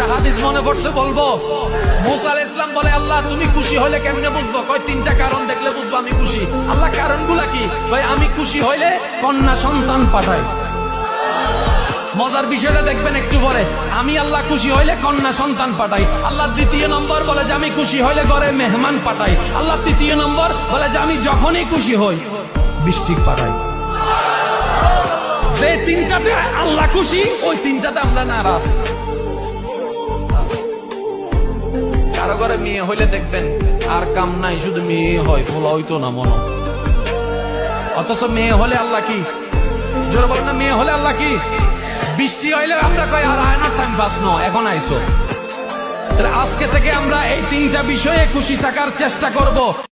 একটা হাদিস মনে পড়ছে, বলবো। মুসা আলাইহিস সালাম বলে, আল্লাহ তুমি খুশি হইলে কেমনে বুঝবো? কয় তিনটা কারণ দেখলে বুঝবো আমি খুশি। আল্লাহ কারণগুলা কি? কয় আমি খুশি হইলে কন্যা সন্তান পাঠাই। মজার বিষয়টা দেখবেন একটু পরে। আমি আল্লাহ খুশি হইলে কন্যা সন্তান পাঠাই। আল্লাহ দ্বিতীয় নম্বর বলে যে আমি খুশি হইলে ঘরে মেহমান পাঠাই। আল্লাহ তৃতীয় নম্বর বলে যে আমি যখনই খুশি হই বৃষ্টি পাঠাই। যে তিনটাতে আল্লাহ খুশি, ওই তিনটাতে আমরা নারাজ। কারো ঘরে মেয়ে হইলে দেখবেন আর কাম নাই, শুধু মেয়ে হয়, বলা হইতো না মনে। অথচ মেয়ে হলে আল্লাহ কি? জোরে বলেন না, মেয়ে হলে আল্লাহ কি? বৃষ্টি হইলে আমরা কই আর আয় না, টাইম পাস ন, এখন আইসো। তাহলে আজকে থেকে আমরা এই তিনটা বিষয়ে খুশি থাকার চেষ্টা করব।